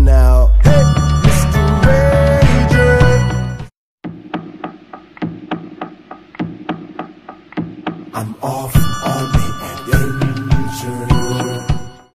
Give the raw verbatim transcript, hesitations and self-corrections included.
now. Hey, Mister Ranger. I'm off on the